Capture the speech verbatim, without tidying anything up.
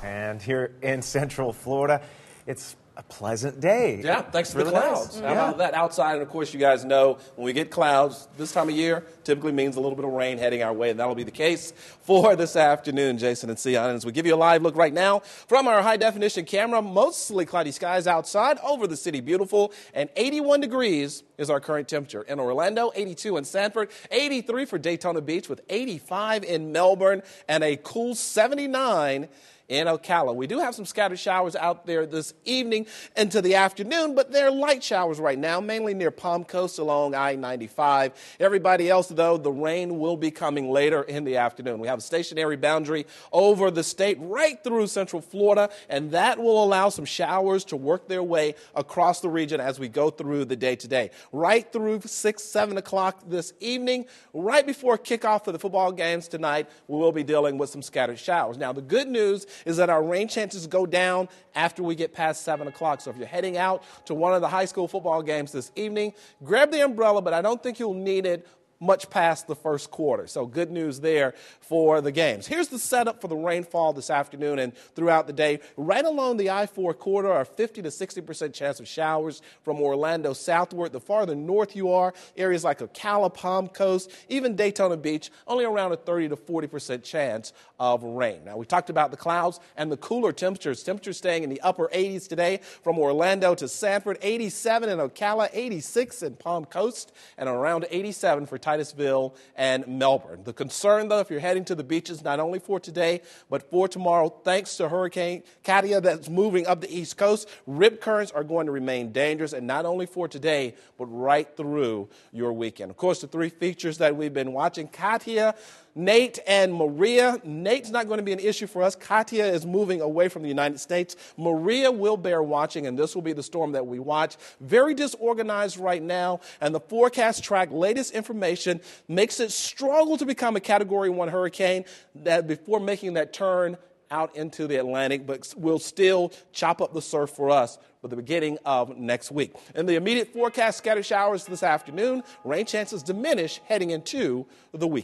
And here in Central Florida, it's a pleasant day. Yeah, thanks to really the clouds. Nice. How Yeah. about that? Outside, and of course, you guys know when we get clouds this time of year, typically means a little bit of rain heading our way, and that'll be the case for this afternoon, Jason and Sion. As we give you a live look right now from our high-definition camera, mostly cloudy skies outside, over the city beautiful, and eighty-one degrees is our current temperature. In Orlando, eighty-two in Sanford, eighty-three for Daytona Beach, with eighty-five in Melbourne, and a cool seventy-nine in Ocala. We do have some scattered showers out there this evening into the afternoon, but they're light showers right now, mainly near Palm Coast along I ninety-five. Everybody else, though, the rain will be coming later in the afternoon. We have a stationary boundary over the state right through Central Florida, and that will allow some showers to work their way across the region as we go through the day today. Right through six, seven o'clock this evening, right before kickoff for the football games tonight, we will be dealing with some scattered showers. Now, the good news is that our rain chances go down after we get past seven o'clock. So if you're heading out to one of the high school football games this evening, grab the umbrella, but I don't think you'll need it much past the first quarter. So good news there for the games. Here's the setup for the rainfall this afternoon and throughout the day. Right along the I four corridor, a fifty to sixty percent chance of showers from Orlando southward. The farther north you are, areas like Ocala, Palm Coast, even Daytona Beach, only around a thirty to forty percent chance of rain. Now, we talked about the clouds and the cooler temperatures. Temperatures staying in the upper eighties today from Orlando to Sanford, eighty-seven in Ocala, eighty-six in Palm Coast, and around eighty-seven for Titusville and Melbourne. The concern, though, if you're heading to the beaches, not only for today, but for tomorrow, thanks to Hurricane Katia that's moving up the East Coast, rip currents are going to remain dangerous, and not only for today, but right through your weekend. Of course, the three features that we've been watching, Katia, Nate, and Maria. Nate's not going to be an issue for us. Katia is moving away from the United States. Maria will bear watching, and this will be the storm that we watch. Very disorganized right now, and the forecast track latest information makes it struggle to become a Category one hurricane that before making that turn out into the Atlantic, but will still chop up the surf for us for the beginning of next week. In the immediate forecast, scattered showers this afternoon. Rain chances diminish heading into the weekend.